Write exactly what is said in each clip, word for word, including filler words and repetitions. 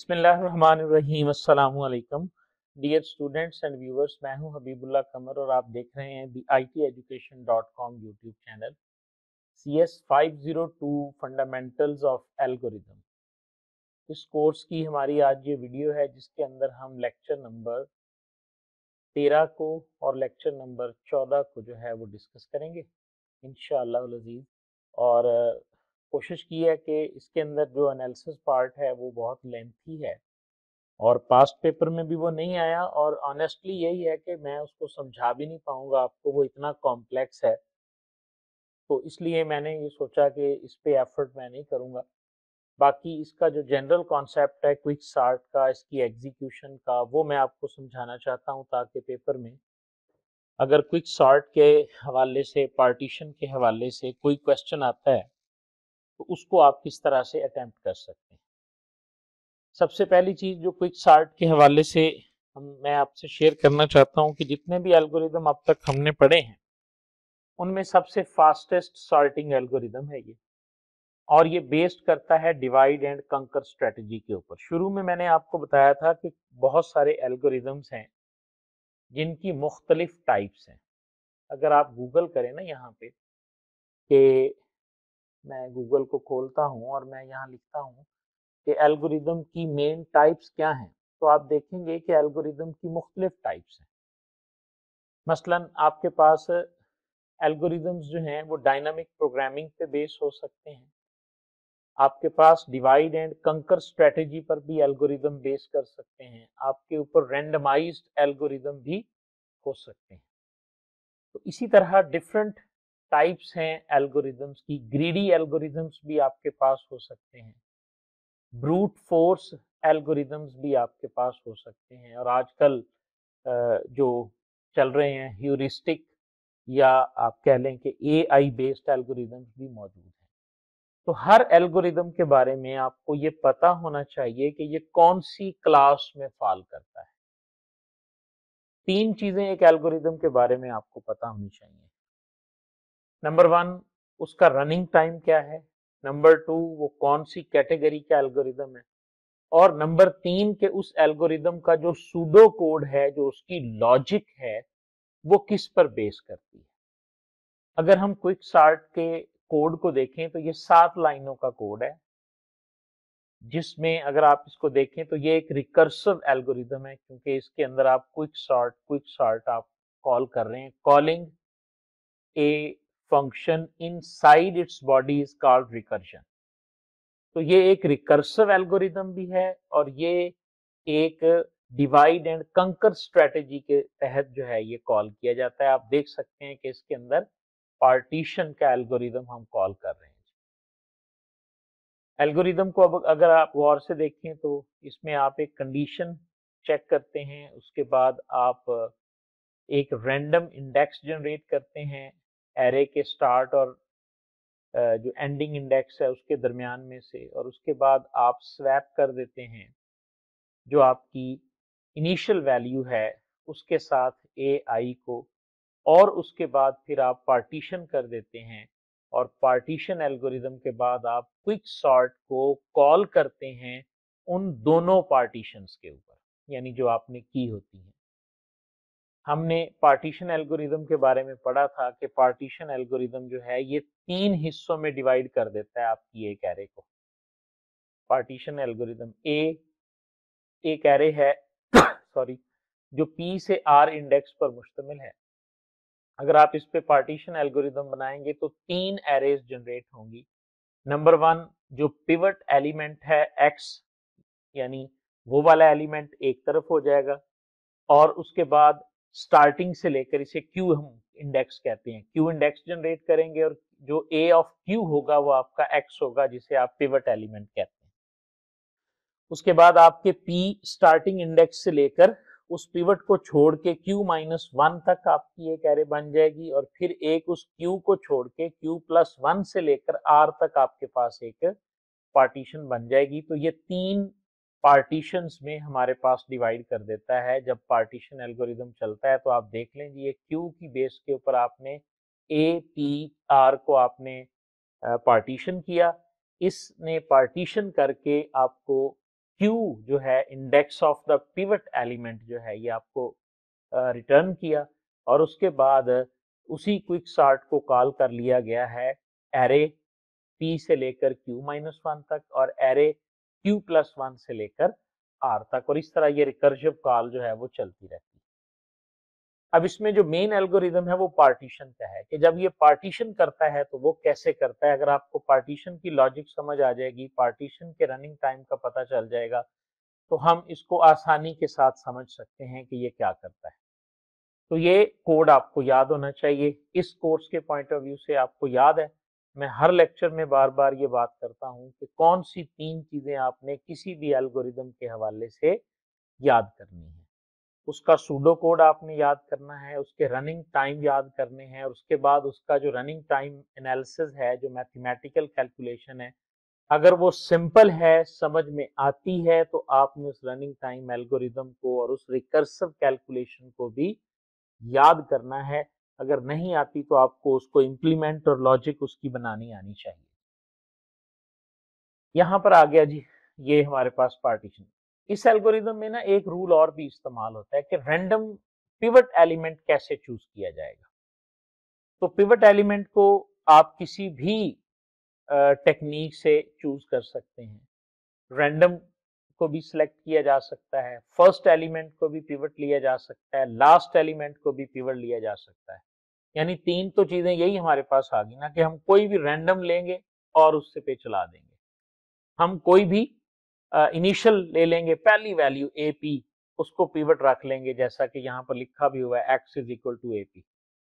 बिस्मिल्लाहिर्रहमानिर्रहीम। अस्सलामु अलैकुम डियर स्टूडेंट्स एंड व्यूअर्स, मैं हूं हबीबुल्लाह कमर और आप देख रहे हैं the I T education dot com YouTube channel. C S five zero two fundamentals of algorithm, इस कोर्स की हमारी आज ये वीडियो है जिसके अंदर हम लेक्चर नंबर तेरह को और लेक्चर नंबर चौदह को जो है वो डिस्कस करेंगे इंशाअल्लाह अज़ीज़। और अ, कोशिश की है कि इसके अंदर जो एनालिसिस पार्ट है वो बहुत लेंथी है और पास्ट पेपर में भी वो नहीं आया, और ऑनेस्टली यही है कि मैं उसको समझा भी नहीं पाऊंगा आपको, वो इतना कॉम्प्लेक्स है। तो इसलिए मैंने ये सोचा कि इस पे एफर्ट मैं नहीं करूंगा। बाकी इसका जो जनरल कॉन्सेप्ट है क्विक सार्ट का, इसकी एग्जीक्यूशन का, वो मैं आपको समझाना चाहता हूं ताकि पेपर में अगर क्विक सॉर्ट के हवाले से, पार्टीशन के हवाले से कोई क्वेश्चन आता है तो उसको आप किस तरह से अटेम्प्ट कर सकते हैं। सबसे पहली चीज जो क्विक सॉर्ट के हवाले से हम मैं आपसे शेयर करना चाहता हूं कि जितने भी एल्गोरिदम अब तक हमने पढ़े हैं उनमें सबसे फास्टेस्ट सॉर्टिंग एल्गोरिदम है ये, और ये बेस्ड करता है डिवाइड एंड कंकर स्ट्रेटजी के ऊपर। शुरू में मैंने आपको बताया था कि बहुत सारे एल्गोरिदम्स हैं जिनकी मुख्तलिफ टाइप्स हैं। अगर आप गूगल करें ना यहाँ पे, कि मैं गूगल को खोलता हूँ और मैं यहाँ लिखता हूँ कि एल्गोरिदम की मेन टाइप्स क्या हैं, तो आप देखेंगे कि एल्गोरिदम की मुख्तलिफ टाइप्स हैं। मसलन आपके पास एल्गोरिदम्स जो हैं वो डायनामिक प्रोग्रामिंग पे बेस हो सकते हैं। आपके पास डिवाइड एंड कंकर स्ट्रेटजी पर भी एल्गोरिदम बेस कर सकते हैं। आपके ऊपर रैंडमाइज्ड एल्गोरिदम भी हो सकते हैं। तो इसी तरह डिफरेंट टाइप्स हैं एल्गोरिदम्स की। ग्रीडी एल्गोरिदम्स भी आपके पास हो सकते हैं, ब्रूट फोर्स एल्गोरिदम्स भी आपके पास हो सकते हैं, और आजकल जो चल रहे हैं ह्यूरिस्टिक, या आप कह लें कि ए आई बेस्ड एल्गोरिदम्स भी मौजूद हैं। तो हर एल्गोरिदम के बारे में आपको ये पता होना चाहिए कि ये कौन सी क्लास में फॉल करता है। तीन चीजें एक एल्गोरिदम के बारे में आपको पता होनी चाहिए। नंबर वन, उसका रनिंग टाइम क्या है। नंबर टू, वो कौन सी कैटेगरी का एल्गोरिदम है। और नंबर तीन, के उस एल्गोरिदम का जो सूडो कोड है, जो उसकी लॉजिक है, वो किस पर बेस करती है। अगर हम क्विक सॉर्ट के कोड को देखें तो ये सात लाइनों का कोड है, जिसमें अगर आप इसको देखें तो ये एक रिकर्सिव एल्गोरिदम है, क्योंकि इसके अंदर आप क्विक सॉर्ट क्विक सॉर्ट आप कॉल कर रहे हैं। Calling a function inside its body is called recursion. तो ये एक रिकर्सिव एल्गोरिदम भी है, और ये एक डिवाइड एंड कंकर स्ट्रेटेजी के तहत जो है ये कॉल किया जाता है। आप देख सकते हैं कि इसके अंदर पार्टीशन का एल्गोरिदम हम कॉल कर रहे हैं। एल्गोरिदम को अब अगर आप गौर से देखें तो इसमें आप एक कंडीशन चेक करते हैं, उसके बाद आप एक रैंडम इंडेक्स जनरेट करते हैं एरे के स्टार्ट और जो एंडिंग इंडेक्स है उसके दरमियान में से, और उसके बाद आप स्वैप कर देते हैं जो आपकी इनिशियल वैल्यू है उसके साथ ए आई को, और उसके बाद फिर आप पार्टीशन कर देते हैं, और पार्टीशन एल्गोरिदम के बाद आप क्विक सॉर्ट को कॉल करते हैं उन दोनों पार्टीशंस के ऊपर, यानी जो आपने की होती है। हमने पार्टीशन एल्गोरिदम के बारे में पढ़ा था कि पार्टीशन एल्गोरिदम जो है ये तीन हिस्सों में डिवाइड कर देता है आपकी एक एरे को। पार्टीशन एल्गोरिदम ए एक एरे है सॉरी जो पी से आर इंडेक्स पर मुश्तमिल है। अगर आप इस पे पार्टीशन एल्गोरिदम बनाएंगे तो तीन एरेज जनरेट होंगी। नंबर वन, जो पिवट एलिमेंट है एक्स, यानी वो वाला एलिमेंट एक तरफ हो जाएगा, और उसके बाद स्टार्टिंग से लेकर इसे क्यू हम इंडेक्स कहते हैं, क्यू इंडेक्स जनरेट करेंगे, और जो ए ऑफ क्यू होगा वो आपका एक्स होगा, जिसे आप पिवट एलिमेंट कहते हैं। उसके बाद आपके पी स्टार्टिंग इंडेक्स से लेकर उस पिवट को छोड़ के q माइनस वन तक आपकी एक एरे बन जाएगी, और फिर एक उस q को छोड़ के q प्लस वन से लेकर r तक आपके पास एक पार्टीशन बन जाएगी। तो ये तीन पार्टीशंस में हमारे पास डिवाइड कर देता है जब पार्टीशन एल्गोरिदम चलता है। तो आप देख लें जी, ये q की बेस के ऊपर आपने a p r को आपने पार्टीशन किया, इसने पार्टीशन करके आपको क्यू जो है index of the pivot element जो है ये आपको रिटर्न uh, किया, और उसके बाद उसी क्विक सॉर्ट को कॉल कर लिया गया है एरे पी से लेकर क्यू माइनस वन तक और एरे क्यू प्लस वन से लेकर आर तक, और इस तरह ये रिकर्सिव कॉल जो है वो चलती रहती है। अब इसमें जो मेन एल्गोरिदम है वो पार्टीशन का है कि जब ये पार्टीशन करता है तो वो कैसे करता है। अगर आपको पार्टीशन की लॉजिक समझ आ जाएगी, पार्टीशन के रनिंग टाइम का पता चल जाएगा, तो हम इसको आसानी के साथ समझ सकते हैं कि ये क्या करता है। तो ये कोड आपको याद होना चाहिए। इस कोर्स के पॉइंट ऑफ व्यू से आपको याद है, मैं हर लेक्चर में बार बार ये बात करता हूँ कि कौन सी तीन चीजें आपने किसी भी एल्गोरिदम के हवाले से याद करनी है। उसका सूडो कोड आपने याद करना है, उसके रनिंग टाइम याद करने हैं, और उसके बाद उसका जो रनिंग टाइम एनालिसिस है, जो मैथमेटिकल कैलकुलेशन है, अगर वो सिंपल है, समझ में आती है, तो आपने उस रनिंग टाइम एल्गोरिदम को और उस रिकर्सिव कैलकुलेशन को भी याद करना है। अगर नहीं आती तो आपको उसको इम्प्लीमेंट और लॉजिक उसकी बनानी आनी चाहिए। यहां पर आ गया जी, ये हमारे पास पार्टीशन। इस एल्गोरिदम में ना एक रूल और भी इस्तेमाल होता है कि रैंडम पिवट एलिमेंट कैसे चूज किया जाएगा। तो पिवट एलिमेंट को आप किसी भी टेक्निक से चूज कर सकते हैं। रैंडम को भी सिलेक्ट किया जा सकता है, फर्स्ट एलिमेंट को भी पिवट लिया जा सकता है, लास्ट एलिमेंट को भी पिवट लिया जा सकता है। यानी तीन तो चीजें यही हमारे पास आ गई ना कि हम कोई भी रैंडम लेंगे और उससे पे चला देंगे। हम कोई भी इनिशियल uh, ले लेंगे, पहली वैल्यू ए पी, उसको पिवट रख लेंगे, जैसा कि यहाँ पर लिखा भी हुआ है x is equal to a p.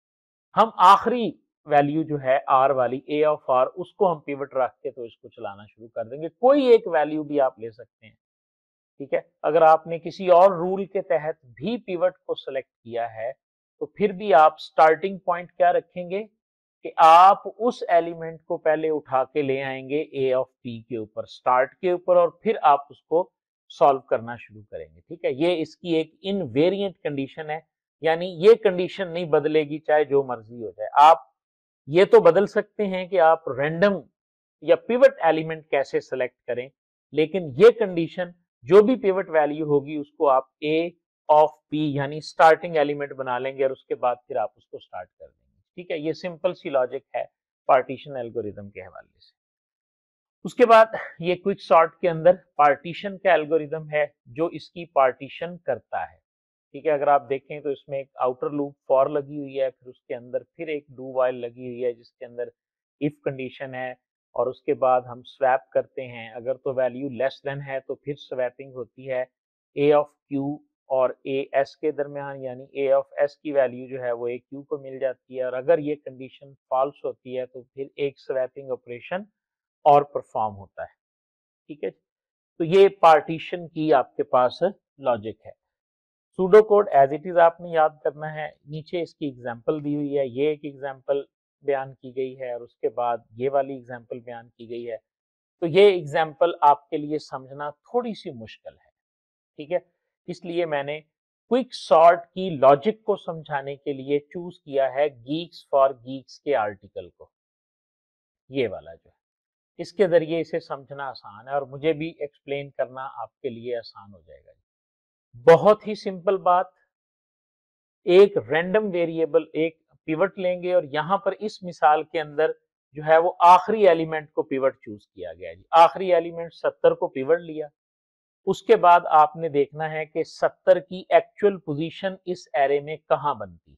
हम आखिरी वैल्यू जो है आर वाली ए ऑफ आर, उसको हम पिवट रख के तो इसको चलाना शुरू कर देंगे। कोई एक वैल्यू भी आप ले सकते हैं, ठीक है। अगर आपने किसी और रूल के तहत भी पिवट को सिलेक्ट किया है तो फिर भी आप स्टार्टिंग पॉइंट क्या रखेंगे कि आप उस एलिमेंट को पहले उठा के ले आएंगे ए ऑफ पी के ऊपर, स्टार्ट के ऊपर, और फिर आप उसको सॉल्व करना शुरू करेंगे, ठीक है। ये इसकी एक इनवेरिएंट कंडीशन है, यानी ये कंडीशन नहीं बदलेगी चाहे जो मर्जी हो जाए। आप ये तो बदल सकते हैं कि आप रैंडम या पिवट एलिमेंट कैसे सेलेक्ट करें, लेकिन ये कंडीशन जो भी पिवट वैल्यू होगी उसको आप ए ऑफ पी यानी स्टार्टिंग एलिमेंट बना लेंगे और उसके बाद फिर आप उसको स्टार्ट कर देंगे, ठीक है। ये सिंपल सी लॉजिक है पार्टीशन एल्गोरिदम के हवाले से। उसके बाद ये क्विक सॉर्ट के अंदर पार्टीशन का एल्गोरिदम है जो इसकी पार्टीशन करता है, ठीक है। अगर आप देखें तो इसमें एक आउटर लूप फॉर लगी हुई है, फिर उसके अंदर फिर एक डू वाइल लगी हुई है जिसके अंदर इफ कंडीशन है, और उसके बाद हम स्वैप करते हैं। अगर तो वैल्यू लेस देन है तो फिर स्वैपिंग होती है ए ऑफ क्यू और ए एस के दरमियान, यानी ए ऑफ एस की वैल्यू जो है वो ए क्यू को मिल जाती है, और अगर ये कंडीशन फॉल्स होती है तो फिर एक स्वैपिंग ऑपरेशन और परफॉर्म होता है, ठीक है। तो ये पार्टीशन की आपके पास लॉजिक है। Pseudo code as it is आपने याद करना है। नीचे इसकी एग्जांपल दी हुई है, ये एक एग्जांपल बयान की गई है और उसके बाद ये वाली एग्जांपल बयान की गई है। तो ये एग्जांपल आपके लिए समझना थोड़ी सी मुश्किल है, ठीक है। इसलिए मैंने क्विक सॉर्ट की लॉजिक को समझाने के लिए चूज किया है गीक्स फॉर गीक्स के आर्टिकल को, ये वाला जो है। इसके जरिए इसे समझना आसान है और मुझे भी एक्सप्लेन करना आपके लिए आसान हो जाएगा। बहुत ही सिंपल बात, एक रैंडम वेरिएबल, एक पिवट लेंगे और यहां पर इस मिसाल के अंदर जो है वो आखिरी एलिमेंट को पिवट चूज किया गया जी। आखिरी एलिमेंट सत्तर को पिवट लिया, उसके बाद आपने देखना है कि सत्तर की एक्चुअल पोजीशन इस एरे में कहां बनती है,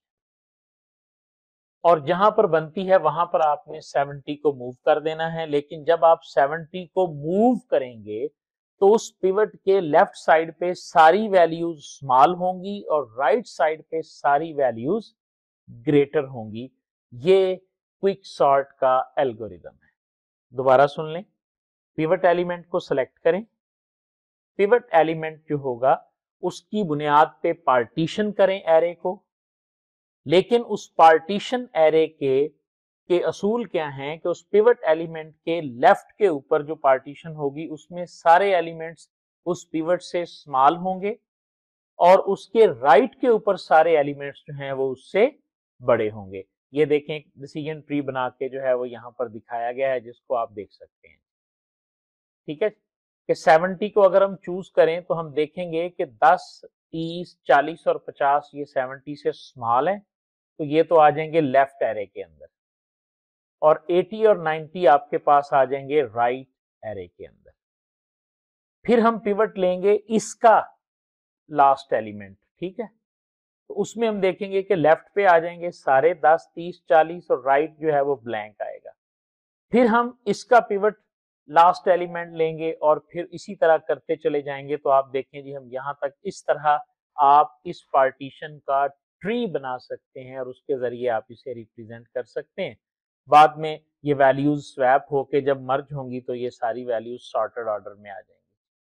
और जहां पर बनती है वहां पर आपने सत्तर को मूव कर देना है। लेकिन जब आप सत्तर को मूव करेंगे तो उस पिवट के लेफ्ट साइड पे सारी वैल्यूज स्मॉल होंगी और राइट साइड पे सारी वैल्यूज ग्रेटर होंगी। ये क्विक सॉर्ट का एल्गोरिदम है। दोबारा सुन लें, पिवट एलिमेंट को सिलेक्ट करें, पिवट एलिमेंट जो होगा उसकी बुनियाद पे पार्टीशन करें एरे को, लेकिन उस पार्टीशन एरे के के असूल क्या हैं कि उस पिवट एलिमेंट के लेफ्ट के ऊपर जो पार्टीशन होगी उसमें सारे एलिमेंट्स उस पिवट से स्मॉल होंगे और उसके राइट के ऊपर सारे एलिमेंट्स जो हैं वो उससे बड़े होंगे। ये देखें, डिसीजन ट्री बना के जो है वो यहाँ पर दिखाया गया है जिसको आप देख सकते हैं, ठीक है। कि सत्तर को अगर हम चूज करें तो हम देखेंगे कि दस, तीस, चालीस और पचास ये सत्तर से स्मॉल है, तो ये तो आ जाएंगे लेफ्ट एरे के अंदर, और अस्सी और नब्बे आपके पास आ जाएंगे राइट एरे के अंदर। फिर हम पिवट लेंगे इसका लास्ट एलिमेंट, ठीक है, तो उसमें हम देखेंगे कि लेफ्ट पे आ जाएंगे सारे दस, तीस, चालीस और राइट जो है वो ब्लैंक आएगा। फिर हम इसका पिवट लास्ट एलिमेंट लेंगे और फिर इसी तरह करते चले जाएंगे। तो आप देखें जी, हम यहाँ तक इस तरह आप इस पार्टीशन का ट्री बना सकते हैं और उसके जरिए आप इसे रिप्रेजेंट कर सकते हैं। बाद में ये वैल्यूज स्वैप होके जब मर्ज होंगी तो ये सारी वैल्यूज सॉर्टेड ऑर्डर में आ जाएंगी।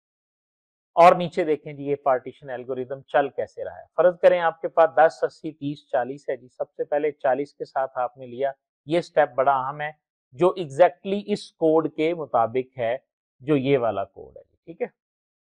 और नीचे देखें जी, ये पार्टीशन एल्गोरिदम चल कैसे रहा है। फर्ज करें आपके पास दस, अस्सी, तीस, चालीस है जी। सबसे पहले चालीस के साथ आपने लिया, ये स्टेप बड़ा अहम है, जो एग्जैक्टली exactly इस कोड के मुताबिक है, जो ये वाला कोड है जी, ठीक है।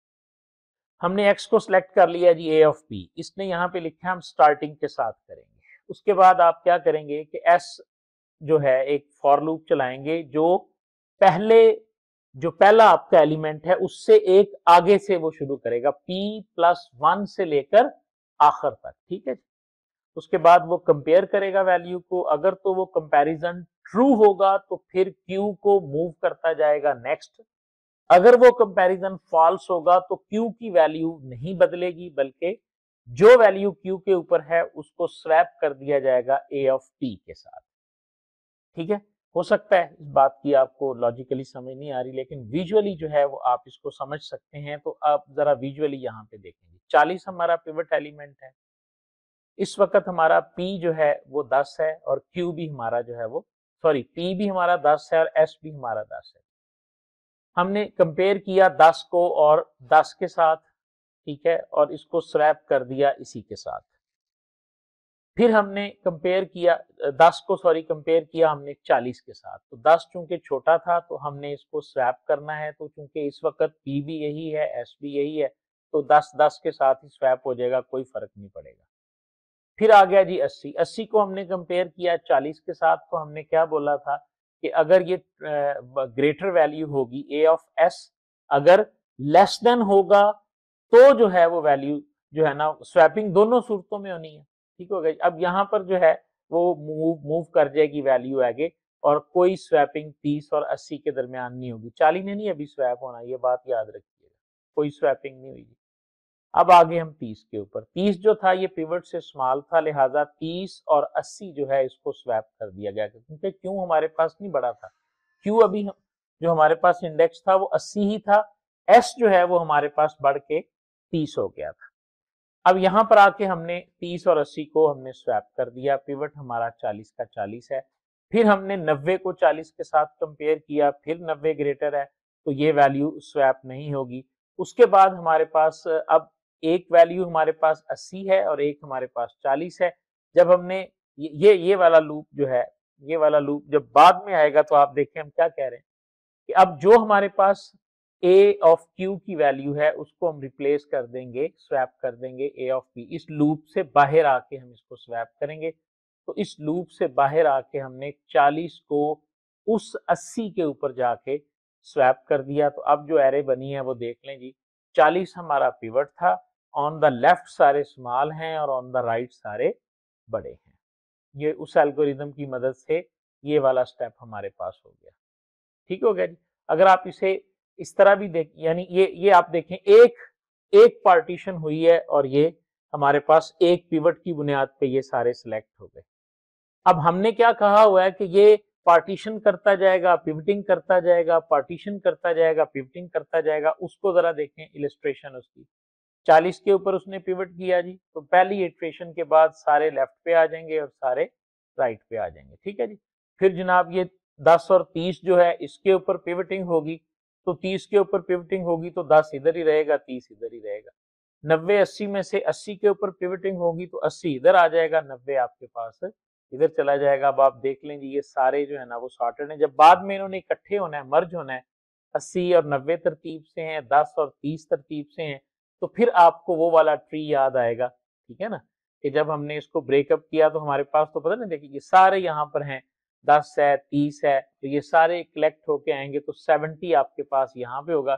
हमने x को सिलेक्ट कर लिया जी, a ऑफ p, इसने यहाँ पे लिखा है हम स्टार्टिंग के साथ करेंगे। उसके बाद आप क्या करेंगे कि s जो है एक फॉर लूप चलाएंगे, जो पहले जो पहला आपका एलिमेंट है उससे एक आगे से वो शुरू करेगा, p प्लस वन से लेकर आखिर तक, ठीक है। उसके बाद वो कंपेयर करेगा वैल्यू को, अगर तो वो कंपैरिजन ट्रू होगा तो फिर q को मूव करता जाएगा नेक्स्ट, अगर वो कंपैरिजन फॉल्स होगा तो q की वैल्यू नहीं बदलेगी, बल्कि जो वैल्यू q के ऊपर है उसको स्वैप कर दिया जाएगा a ऑफ p के साथ, ठीक है। हो सकता है इस बात की आपको लॉजिकली समझ नहीं आ रही, लेकिन विजुअली जो है वो आप इसको समझ सकते हैं। तो आप जरा विजुअली यहाँ पे देखेंगे, चालीस हमारा पिवट एलिमेंट है, इस वक्त हमारा p जो है वो दस है और q भी हमारा जो है वो सॉरी p भी हमारा दस है और s भी हमारा दस है। हमने कंपेयर किया दस को और दस के साथ, ठीक है, और इसको स्वैप कर दिया इसी के साथ। फिर हमने कंपेयर किया दस को सॉरी कंपेयर किया हमने चालीस के साथ। तो दस चूंकि छोटा था तो हमने इसको स्वैप करना है, तो चूंकि इस वक्त p भी यही है, s भी यही है, तो दस दस के साथ ही स्वैप हो जाएगा, कोई फर्क नहीं पड़ेगा। फिर आ गया जी अस्सी, अस्सी को हमने कंपेयर किया चालीस के साथ, तो हमने क्या बोला था कि अगर ये ग्रेटर वैल्यू होगी a ऑफ s, अगर लेस देन होगा तो जो है वो वैल्यू जो है ना स्वैपिंग दोनों सूरतों में होनी है, ठीक हो गई। अब यहाँ पर जो है वो मूव मूव कर जाएगी वैल्यू आगे, और कोई स्वैपिंग तीस और अस्सी के दरमियान नहीं होगी। चालीस ने नहीं अभी स्वैप होना, ये बात याद रखिएगा, कोई स्वैपिंग नहीं हुई। अब आगे हम तीस के ऊपर, तीस जो था ये पिवट से स्मॉल था, लिहाजा तीस और अस्सी जो है इसको स्वैप कर दिया गया, क्योंकि क्यों हमारे पास नहीं बढ़ा था, क्यों अभी हम जो हमारे पास इंडेक्स था वो अस्सी ही था, एस जो है वो हमारे पास बढ़ के तीस हो गया था। अब यहाँ पर आके हमने तीस और अस्सी को हमने स्वैप कर दिया, पिवट हमारा चालीस का चालीस है। फिर हमने नब्बे को चालीस के साथ कंपेयर किया, फिर नब्बे ग्रेटर है तो ये वैल्यू स्वैप नहीं होगी। उसके बाद हमारे पास अब एक वैल्यू हमारे पास अस्सी है और एक हमारे पास चालीस है। जब हमने ये ये वाला लूप जो है, ये वाला लूप जब बाद में आएगा तो आप देखें हम क्या कह रहे हैं कि अब जो हमारे पास a ऑफ q की वैल्यू है उसको हम रिप्लेस कर देंगे, स्वैप कर देंगे a ऑफ p। इस लूप से बाहर आके हम इसको स्वैप करेंगे, तो इस लूप से बाहर आके हमने चालीस को उस अस्सी के ऊपर जाके स्वैप कर दिया। तो अब जो एरे बनी है वो देख लें जी, चालीस हमारा पिवट था, ऑन द लेफ्ट सारे स्मॉल हैं और ऑन द राइट सारे बड़े हैं। ये उस एल्गोरिदम की मदद से ये वाला स्टेप हमारे पास हो गया, ठीक हो गया जी। अगर आप इसे इस तरह भी देख, यानी ये ये आप देखें एक एक पार्टीशन हुई है और ये हमारे पास एक पिवट की बुनियाद पे ये सारे सिलेक्ट हो गए। अब हमने क्या कहा हुआ है कि ये पार्टीशन करता जाएगा, पिवटिंग करता जाएगा, पार्टीशन करता जाएगा, पिवटिंग करता जाएगा। उसको जरा देखें इलस्ट्रेशन उसकी, चालीस के ऊपर उसने पिवट किया जी, तो पहली इटरेशन के बाद सारे लेफ्ट पे आ जाएंगे और सारे राइट पे आ जाएंगे, ठीक है जी। फिर जनाब ये दस और तीस जो है इसके ऊपर पिवटिंग होगी, तो तीस के ऊपर पिवटिंग होगी तो दस इधर ही रहेगा, तीस इधर ही रहेगा। नब्बे अस्सी में से अस्सी के ऊपर पिवटिंग होगी तो अस्सी इधर आ जाएगा, नब्बे आपके पास इधर चला जाएगा। अब आप देख लें जी ये सारे जो है ना वो सॉर्टेड हैं। जब बाद में इन्होंने इकट्ठे होना है, मर्ज होना है, अस्सी और नब्बे तरतीब से हैं, दस और तीस तरतीब से हैं, तो फिर आपको वो वाला ट्री याद आएगा, ठीक है ना, कि जब हमने इसको ब्रेकअप किया तो हमारे पास तो पता नहीं, देखिए ये सारे यहाँ पर हैं, दस है, तीस है, तो ये सारे कलेक्ट होके आएंगे तो सत्तर आपके पास यहाँ पे होगा।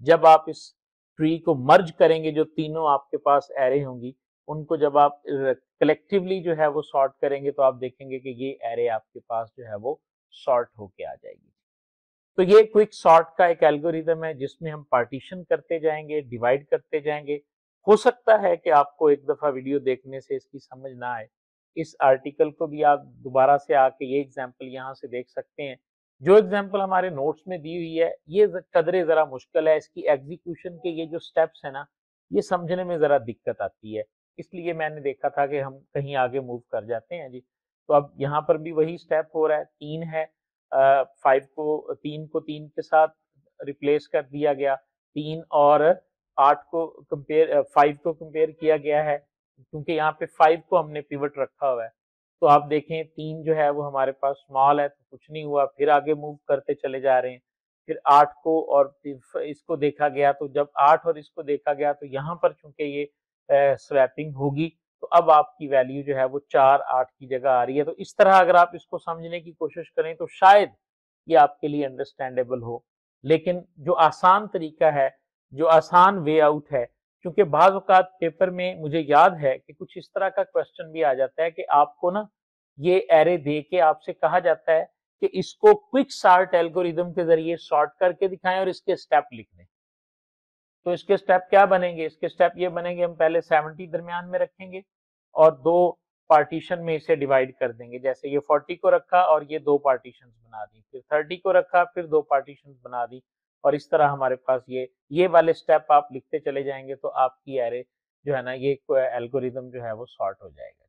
जब आप इस ट्री को मर्ज करेंगे, जो तीनों आपके पास एरे होंगी उनको जब आप कलेक्टिवली जो है वो सॉर्ट करेंगे तो आप देखेंगे कि ये एरे आपके पास जो है वो सॉर्ट होके आ जाएगी। तो ये क्विक सॉर्ट का एक एल्गोरिदम है जिसमें हम पार्टीशन करते जाएंगे, डिवाइड करते जाएंगे। हो सकता है कि आपको एक दफा वीडियो देखने से इसकी समझ ना आए, इस आर्टिकल को भी आप दोबारा से आके ये एग्जाम्पल यहाँ से देख सकते हैं। जो एग्जाम्पल हमारे नोट्स में दी हुई है ये कदरे जरा मुश्किल है, इसकी एग्जीक्यूशन के ये जो स्टेप्स है ना ये समझने में जरा दिक्कत आती है, इसलिए मैंने देखा था कि हम कहीं आगे मूव कर जाते हैं जी। तो अब यहाँ पर भी वही स्टेप हो रहा है, तीन है, फाइव को तीन को तीन के साथ रिप्लेस कर दिया गया, तीन और आठ को कंपेयर फाइव को कंपेयर किया गया है क्योंकि यहाँ पे फाइव को हमने पिवट रखा हुआ है। तो आप देखें तीन जो है वो हमारे पास स्मॉल है तो कुछ नहीं हुआ, फिर आगे मूव करते चले जा रहे हैं, फिर आठ को और इसको देखा गया, तो जब आठ और इसको देखा गया तो यहाँ पर चूंकि ये स्वैपिंग होगी तो अब आपकी वैल्यू जो है वो चार आठ की जगह आ रही है। तो इस तरह अगर आप इसको समझने की कोशिश करें तो शायद ये आपके लिए अंडरस्टैंडेबल हो, लेकिन जो आसान तरीका है, जो आसान वे आउट है, क्योंकि बाज़ औक़ात पेपर में मुझे याद है कि कुछ इस तरह का क्वेश्चन भी आ जाता है कि आपको ना ये एरे दे के आपसे कहा जाता है कि इसको क्विक सॉर्ट एल्गोरिदम के जरिए सॉर्ट करके दिखाएं और इसके स्टेप लिख दें। तो इसके स्टेप क्या बनेंगे? इसके स्टेप ये बनेंगे, हम पहले सत्तर दरमियान में रखेंगे और दो पार्टीशन में इसे डिवाइड कर देंगे। जैसे ये चालीस को रखा और ये दो पार्टीशंस बना दी, फिर तीस को रखा फिर दो पार्टीशंस बना दी, और इस तरह हमारे पास ये ये वाले स्टेप आप लिखते चले जाएंगे तो आपकी एरे जो है ना ये एल्गोरिदम जो है वो सॉर्ट हो जाएगा।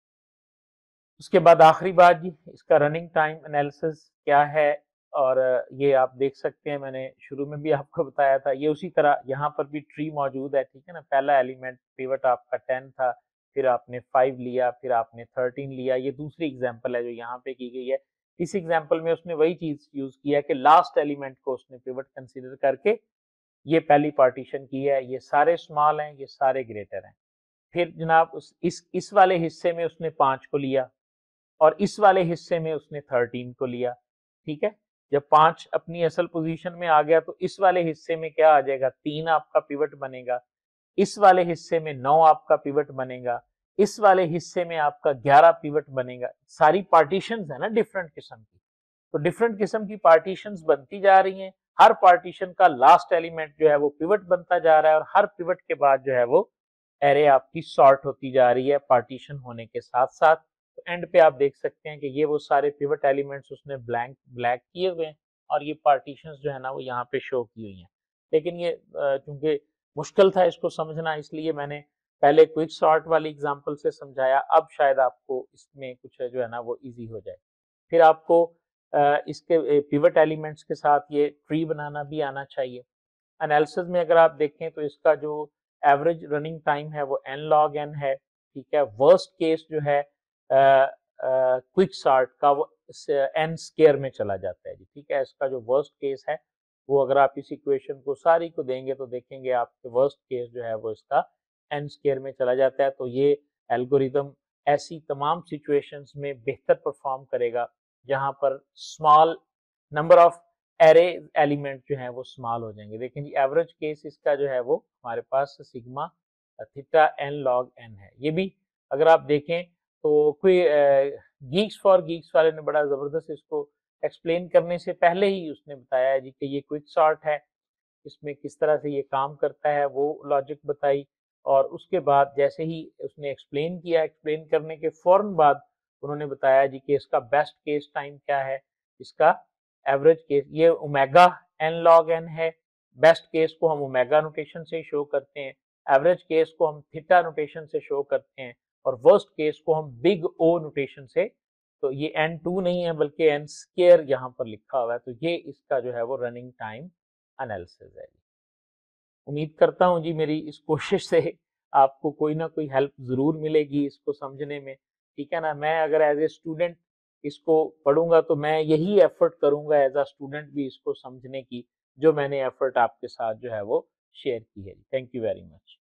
उसके बाद आखिरी बात जी, इसका रनिंग टाइम एनालिसिस क्या है, और ये आप देख सकते हैं मैंने शुरू में भी आपको बताया था, ये उसी तरह यहाँ पर भी ट्री मौजूद है, ठीक है ना। पहला एलिमेंट पिवट आपका टेन था, फिर आपने फाइव लिया, फिर आपने थर्टीन लिया। ये दूसरी एग्जांपल है जो यहाँ पे की गई है। इस एग्जांपल में उसने वही चीज यूज किया कि लास्ट एलिमेंट को उसने पिवट कंसीडर करके ये पहली पार्टीशन की है, ये सारे स्मॉल हैं, ये सारे ग्रेटर हैं। फिर जनाब उस इस इस वाले हिस्से में उसने पांच को लिया और इस वाले हिस्से में उसने थर्टीन को लिया, ठीक है। जब पांच अपनी असल पोजीशन में आ गया तो इस वाले हिस्से में क्या आ जाएगा, तीन आपका पिवट बनेगा, इस वाले हिस्से में नौ आपका पिवट बनेगा, इस वाले हिस्से में आपका ग्यारह पिवट बनेगा। सारी पार्टीशंस है ना डिफरेंट किस्म की, तो डिफरेंट किस्म की पार्टीशंस बनती जा रही हैं। हर पार्टीशन का लास्ट एलिमेंट जो है वो पिवट बनता जा रहा है और हर पिवट के बाद जो है वो एरे आपकी सॉर्ट होती जा रही है पार्टीशन होने के साथ साथ। तो एंड पे आप देख सकते हैं कि ये वो सारे पिवट एलिमेंट्स उसने ब्लैंक ब्लैक किए हुए हैं और ये पार्टीशंस जो है ना वो यहाँ पे शो की हुई हैं। लेकिन ये क्योंकि मुश्किल था इसको समझना, इसलिए मैंने पहले क्विक सॉर्ट वाली एग्जांपल से समझाया, अब शायद आपको इसमें कुछ जो है ना वो इजी हो जाए। फिर आपको इसके पिवट एलिमेंट्स के साथ ये ट्री बनाना भी आना चाहिए। एनालिसिस में अगर आप देखें तो इसका जो एवरेज रनिंग टाइम है वो एन लॉग एन है, ठीक है। वर्स्ट केस जो है क्विक सॉर्ट का वो एन स्केयर में चला जाता है जी, ठीक है। इसका जो वर्स्ट केस है वो अगर आप इस इक्वेशन को सारी को देंगे तो देखेंगे आपके वर्स्ट केस जो है वो इसका एन स्केयर में चला जाता है। तो ये एल्गोरिदम ऐसी तमाम सिचुएशंस में बेहतर परफॉर्म करेगा जहां पर small number of array element जो है वो स्मॉल हो जाएंगे। देखें जी एवरेज केस इसका जो है वो हमारे पास sigma theta n log n है। ये भी अगर आप देखें तो कोई गीक्स फॉर गीक्स वाले ने बड़ा जबरदस्त इसको एक्सप्लेन करने से पहले ही उसने बताया है जी कि ये क्विक सॉर्ट है, इसमें किस तरह से ये काम करता है वो लॉजिक बताई, और उसके बाद जैसे ही उसने एक्सप्लेन किया, एक्सप्लेन करने के फौरन बाद उन्होंने बताया जी कि इसका बेस्ट केस टाइम क्या है, इसका एवरेज केस ये ओमेगा एन लॉग एन है। बेस्ट केस को हम ओमेगा नोटेशन से शो करते हैं, एवरेज केस को हम थीटा नोटेशन से शो करते हैं, और वर्स्ट केस को हम बिग ओ नोटेशन से। तो ये एन टू नहीं है बल्कि एन स्केयर यहाँ पर लिखा हुआ है। तो ये इसका जो है वो रनिंग टाइम एनालिसिस है। उम्मीद करता हूँ जी मेरी इस कोशिश से आपको कोई ना कोई हेल्प जरूर मिलेगी इसको समझने में, ठीक है ना। मैं अगर एज ए स्टूडेंट इसको पढ़ूंगा तो मैं यही एफर्ट करूंगा एज अ स्टूडेंट भी इसको समझने की, जो मैंने एफर्ट आपके साथ जो है वो शेयर की है। Thank you very much.